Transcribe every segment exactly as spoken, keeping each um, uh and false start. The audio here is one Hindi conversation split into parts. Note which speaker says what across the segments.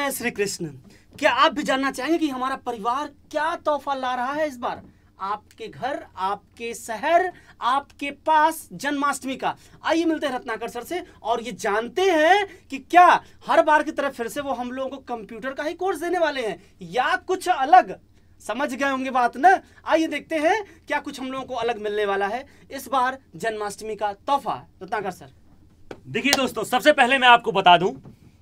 Speaker 1: जय श्री कृष्ण। क्या आप भी जानना चाहेंगे कि हमारा परिवार क्या तोहफा ला रहा है इस बार आपके घर, आपके शहर, आपके पास जन्माष्टमी का? आइए मिलते हैं रत्नाकर सर से और ये जानते हैं कि क्या हर बार की तरह फिर से वो हम लोगों को कंप्यूटर का ही कोर्स देने वाले हैं या कुछ अलग। समझ गए होंगे बात ना। आइए देखते हैं क्या कुछ हम लोगों को अलग मिलने वाला है इस बार जन्माष्टमी का तोहफा। रत्नाकर सर।
Speaker 2: देखिए दोस्तों, सबसे पहले मैं आपको बता दूं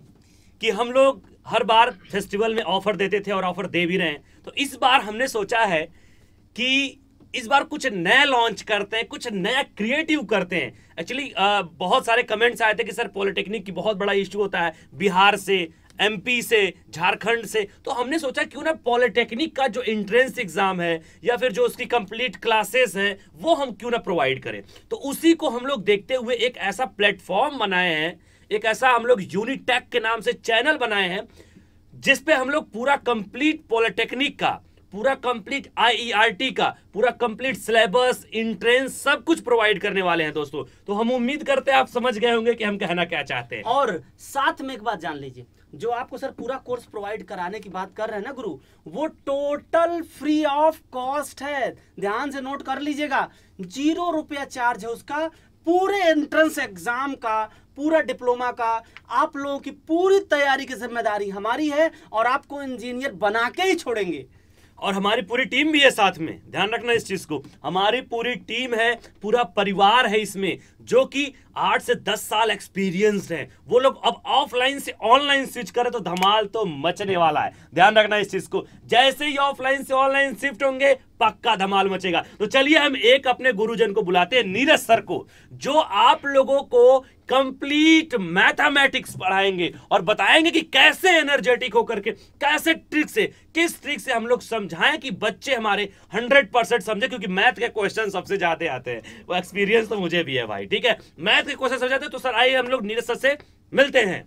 Speaker 2: कि हम लोग हर बार फेस्टिवल में ऑफर देते थे और ऑफर दे भी रहे हैं। तो इस बार हमने सोचा है कि इस बार कुछ नया लॉन्च करते हैं, कुछ नया क्रिएटिव करते हैं। एक्चुअली बहुत सारे कमेंट्स आए थे कि सर पॉलिटेक्निक की बहुत बड़ा इश्यू होता है बिहार से, एमपी से, झारखंड से। तो हमने सोचा क्यों ना पॉलिटेक्निक का जो एंट्रेंस एग्जाम है या फिर जो उसकी कंप्लीट क्लासेस हैं वो हम क्यों ना प्रोवाइड करें। तो उसी को हम लोग देखते हुए एक ऐसा प्लेटफॉर्म बनाए हैं, एक ऐसा हम लोग यूनिटेक के नाम से चैनल बनाए हैं जिसपे हम लोग पूरा कंप्लीट पॉलिटेक्निक का, पूरा कंप्लीट आईईआरटी का, पूरा कंप्लीट सिलेबस, एंट्रेंस सब कुछ प्रोवाइड करने वाले हैं दोस्तों। तो हम उम्मीद करते हैं आप समझ गए होंगे कि हम कहना क्या चाहते हैं।
Speaker 1: और साथ में एक बात जान लीजिए, जो आपको सर पूरा कोर्स प्रोवाइड कराने की बात कर रहे हैं ना गुरु, वो टोटल फ्री ऑफ कॉस्ट है। ध्यान से नोट कर लीजिएगा, जीरो रुपया चार्ज है उसका। पूरे एंट्रेंस एग्जाम का, पूरा डिप्लोमा का, आप लोगों की पूरी तैयारी की जिम्मेदारी हमारी है और आपको इंजीनियर बना के ही छोड़ेंगे।
Speaker 2: और हमारी पूरी टीम भी है साथ में, ध्यान रखना इस चीज को। हमारी पूरी टीम है, पूरा परिवार है इसमें, जो कि आठ से दस साल एक्सपीरियंस्ड है। वो लोग अब ऑफलाइन से ऑनलाइन स्विच करें तो धमाल तो मचने वाला है। ध्यान रखना इस चीज को। जैसे ही ऑफलाइन से ऑनलाइन शिफ्ट होंगे पक्का धमाल मचेगा। तो चलिए हम एक अपने गुरुजन को बुलाते हैं, नीरज सर को, जो आप लोगों को कंप्लीट मैथमेटिक्स पढ़ाएंगे और बताएंगे कि कैसे एनर्जेटिक होकर के, कैसे ट्रिक से, किस ट्रिक से हम लोग समझाएं कि बच्चे हमारे हंड्रेड परसेंट समझे। क्योंकि मैथ के क्वेश्चन सबसे ज्यादा आते हैं, वो एक्सपीरियंस तो मुझे भी है भाई। ठीक है, मैथ के क्वेश्चन समझ आते हैं। तो सर आइए हम लोग नीरज सर से मिलते हैं।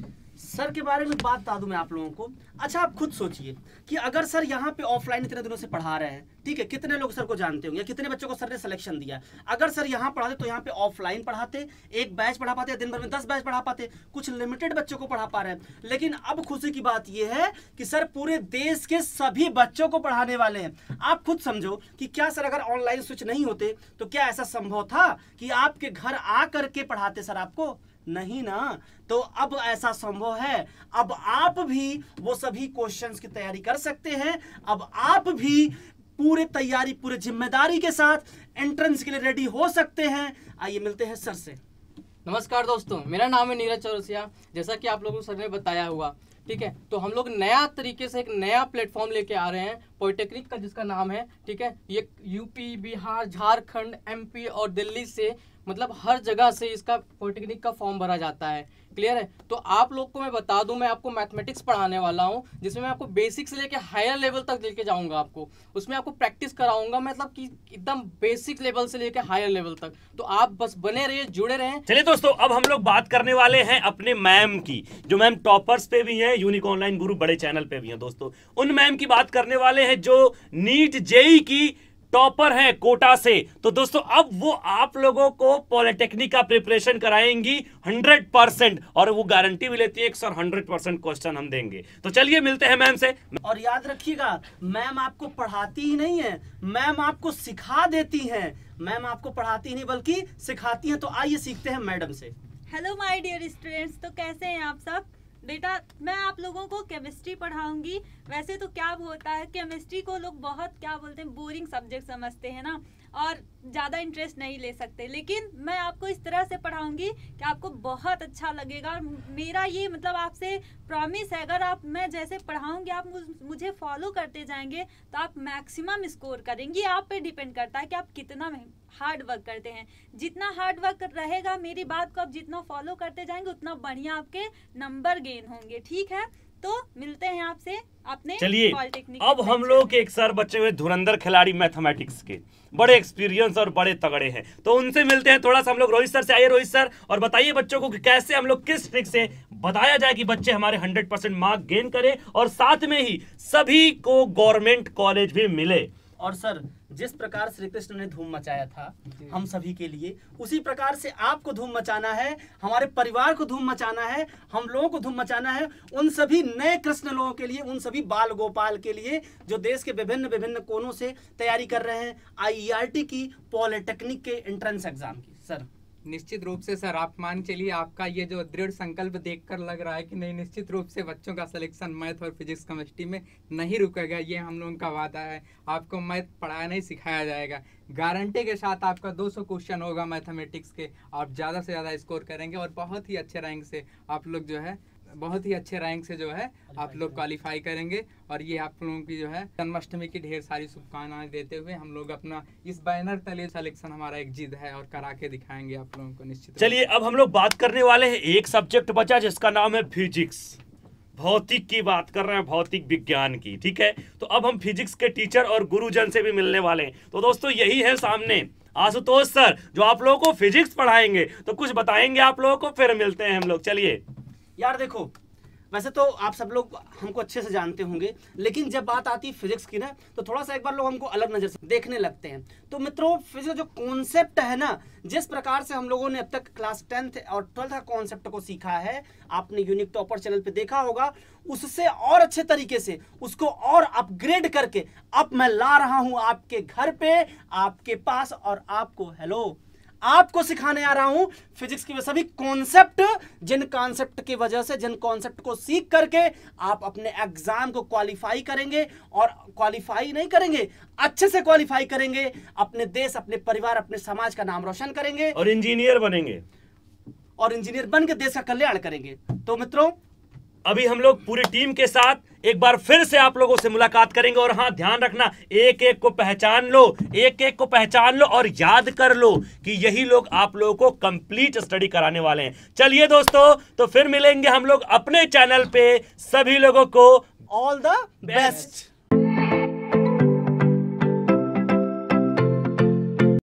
Speaker 1: सर के बारे में बात बता दूं मैं आप लोगों को। अच्छा, आप खुद सोचिए कि अगर सर यहाँ पे ऑफलाइन इतने दिनों से पढ़ा रहे हैं, ठीक है, कितने लोग सर को जानते होंगे, कितने बच्चों को सर ने सिलेक्शन दिया। अगर सर यहाँ पढ़ाते तो यहाँ पे ऑफलाइन पढ़ाते, एक बैच पढ़ा पाते, दिन भर में दस बैच पढ़ा पाते, कुछ लिमिटेड बच्चों को पढ़ा पा रहे हैं। लेकिन अब खुशी की बात यह है कि सर पूरे देश के सभी बच्चों को पढ़ाने वाले हैं। आप खुद समझो कि क्या सर अगर ऑनलाइन स्विच नहीं होते तो क्या ऐसा संभव था कि आपके घर आ करके पढ़ाते सर आपको? नहीं ना। तो अब ऐसा संभव है। अब आप भी वो सभी क्वेश्चंस की तैयारी कर सकते हैं। अब आप भी पूरे तैयारी, पूरे जिम्मेदारी के साथ एंट्रेंस के लिए रेडी हो सकते हैं। आइए मिलते हैं सर से।
Speaker 3: नमस्कार दोस्तों, मेरा नाम है नीरज चौरसिया। जैसा कि आप लोगों को सर ने बताया हुआ, ठीक है, तो हम लोग नया तरीके से एक नया प्लेटफॉर्म लेके आ रहे हैं पॉलिटेक्निक का, जिसका नाम है, ठीक है, ये यूपी, बिहार, झारखंड, एमपी और दिल्ली से, मतलब हर जगह से इसका पॉलिटेक्निक का फॉर्म भरा जाता है। क्लियर है? तो आप लोग को मैं बता दूं, मैं आपको मैथमेटिक्स पढ़ाने वाला हूं, जिसमें मैं आपको बेसिक से लेके हायर लेवल तक लेके जाऊंगा। आपको उसमें आपको प्रैक्टिस कराऊंगा, मतलब कि एकदम बेसिक लेवल से लेके हायर लेवल तक। तो आप बस बने रहिए, जुड़े रहें।
Speaker 2: चलिए दोस्तों, अब हम लोग बात करने वाले हैं अपने मैम की, जो मैम टॉपर्स पे भी हैं, यूनिक ऑनलाइन गुरु बड़े चैनल पे भी हैं दोस्तों। उन मैम की बात करने वाले हैं जो नीट जेई की टॉपर है कोटा से। तो दोस्तों अब वो आप लोगों को पॉलिटेक्निक का प्रिपरेशन कराएंगी हंड्रेड परसेंट, और वो गारंटी भी लेती है कि सर हंड्रेड परसेंट क्वेश्चन हम देंगे। तो चलिए मिलते हैं मैम से।
Speaker 1: और याद रखिएगा, मैम आपको पढ़ाती ही नहीं है, मैम आपको सिखा देती हैं। मैम आपको पढ़ाती ही नहीं बल्कि सिखाती हैं। तो आइए सीखते हैं मैडम से।
Speaker 4: हेलो माय डियर स्टूडेंट्स, तो कैसे हैं आप सब? बेटा, मैं आप लोगों को केमिस्ट्री पढ़ाऊंगी। वैसे तो क्या होता है, केमिस्ट्री को लोग बहुत क्या बोलते हैं, बोरिंग सब्जेक्ट समझते हैं ना, और ज़्यादा इंटरेस्ट नहीं ले सकते। लेकिन मैं आपको इस तरह से पढ़ाऊंगी कि आपको बहुत अच्छा लगेगा। और मेरा ये मतलब आपसे प्रॉमिस है, अगर आप मैं जैसे पढ़ाऊंगी आप मुझे फॉलो करते जाएंगे तो आप मैक्सिमम स्कोर करेंगे। आप पे डिपेंड करता है कि आप कितना हार्ड वर्क करते हैं। जितना हार्ड वर्क रहेगा, मेरी बात को आप जितना फॉलो करते जाएंगे उतना बढ़िया आपके नंबर गेन होंगे। ठीक है, तो मिलते हैं आपसे अपने
Speaker 2: चलिए अब हम लोग एक सर बच्चे हुए धुरंधर खिलाड़ी मैथमेटिक्स के, बड़े एक्सपीरियंस और बड़े तगड़े हैं, तो उनसे मिलते हैं थोड़ा सा हम लोग। रोहित सर से आइए। रोहित सर, और बताइए बच्चों को कि कैसे हम लोग किस ट्रिक से बताया जाए कि बच्चे हमारे हंड्रेड परसेंट मार्क गेन करें और साथ में ही सभी को गवर्नमेंट कॉलेज भी मिले।
Speaker 1: और सर जिस प्रकार श्री कृष्ण ने धूम मचाया था हम सभी के लिए, उसी प्रकार से आपको धूम मचाना है, हमारे परिवार को धूम मचाना है, हम लोगों को धूम मचाना है, उन सभी नए कृष्ण लोगों के लिए, उन सभी बाल गोपाल के लिए जो देश के विभिन्न विभिन्न कोनों से तैयारी कर रहे हैं आई ई आर टी की, पॉलिटेक्निक के एंट्रेंस एग्जाम की। सर
Speaker 5: निश्चित रूप से सर, आप मान चलिए आपका ये जो दृढ़ संकल्प देखकर लग रहा है कि नहीं, निश्चित रूप से बच्चों का सिलेक्शन मैथ और फिजिक्स केमिस्ट्री में नहीं रुकेगा। ये हम लोगों का वादा है। आपको मैथ पढ़ाया नहीं सिखाया जाएगा। गारंटी के साथ आपका दो सौ क्वेश्चन होगा मैथमेटिक्स के, आप ज़्यादा से ज़्यादा स्कोर करेंगे और बहुत ही अच्छे रैंक से आप लोग जो है बहुत ही अच्छे रैंक से जो है आप लोग क्वालिफाई करेंगे। और ये आप लोगों की जो है जन्माष्टमी की ढेर सारी शुभकामनाएं देते हुए हम लोग अपना इस बैनर तले सिलेक्शन हमारा एक जिद है और करा के दिखाएंगे आप लोगों को निश्चित।
Speaker 2: चलिए अब हम लोग बात करने वाले हैं, एक सब्जेक्ट बचा जिसका नाम है फिजिक्स। भौतिक की बात कर रहे हैं, भौतिक विज्ञान की, ठीक है। तो अब हम फिजिक्स के टीचर और गुरुजन से भी मिलने वाले हैं। तो दोस्तों यही है सामने आशुतोष सर, जो आप लोगों को फिजिक्स पढ़ाएंगे। तो कुछ बताएंगे आप लोगों को, फिर मिलते हैं हम लोग। चलिए
Speaker 1: यार देखो, वैसे तो आप सब लोग हमको अच्छे से जानते होंगे, लेकिन जब बात आती है फिजिक्स की ना, तो थोड़ा सा एक बार लोग हमको अलग नज़र से देखने लगते हैं। तो मित्रों, फिजिक्स जो कॉन्सेप्ट है ना, जिस प्रकार से हम लोगों ने अब तक क्लास टेंथ और ट्वेल्थ का कॉन्सेप्ट को सीखा है, आपने यूनिक टॉपर चैनल पे देखा होगा, उससे और अच्छे तरीके से उसको और अपग्रेड करके अब मैं ला रहा हूं आपके घर पे, आपके पास, और आपको हेलो आपको सिखाने आ रहा हूं फिजिक्स के सभी कॉन्सेप्ट, जिन कॉन्सेप्ट की वजह से, जिन कॉन्सेप्ट को सीख करके आप अपने एग्जाम को क्वालिफाई करेंगे, और क्वालिफाई नहीं करेंगे, अच्छे से क्वालिफाई करेंगे, अपने देश, अपने परिवार, अपने समाज का नाम रोशन करेंगे
Speaker 2: और इंजीनियर बनेंगे,
Speaker 1: और इंजीनियर बन के देश का कल्याण करेंगे। तो मित्रों,
Speaker 2: अभी हम लोग पूरी टीम के साथ एक बार फिर से आप लोगों से मुलाकात करेंगे। और हाँ, ध्यान रखना, एक एक को पहचान लो, एक एक को पहचान लो और याद कर लो कि यही लोग आप लोगों को कंप्लीट स्टडी कराने वाले हैं। चलिए दोस्तों, तो फिर मिलेंगे हम लोग अपने चैनल पे। सभी लोगों को
Speaker 1: ऑल द बेस्ट।